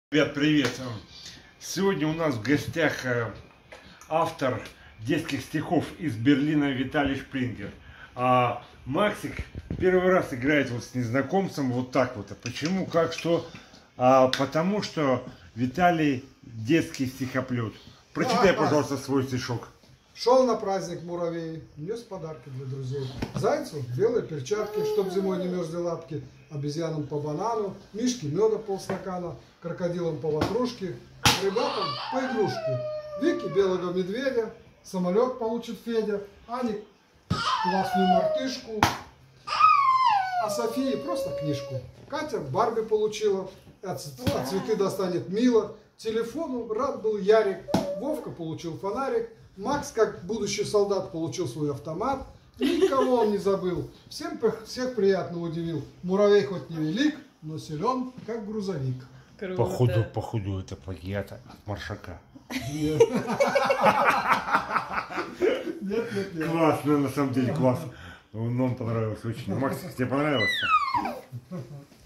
Ребят, привет! Сегодня у нас в гостях автор детских стихов из Берлина Виталий Шпрингер. А Максик первый раз играет вот с незнакомцем вот так вот. А почему, как, что? Потому что Виталий детский стихоплет. Прочитай, пожалуйста, свой стишок. Шел на праздник муравей, нес подарки для друзей. Зайцу белые перчатки, чтоб зимой не мерзли лапки. Обезьянам по банану, мишке меда полстакана, крокодилам по ватрушке, ребятам по игрушке. Вике белого медведя, самолет получит Федя, Ане классную мартышку, а Софии просто книжку. Катя Барби получила, а цветы достанет Мила. Телефону рад был Ярик, Вовка получил фонарик, Макс, как будущий солдат, получил свой автомат. Никого он не забыл, всех приятно удивил. Муравей хоть невелик, но силен, как грузовик. Круто. Походу это плагиат от Маршака. Нет. Нет. Классно, на самом деле классно. Нам понравилось очень. Макс, тебе понравилось?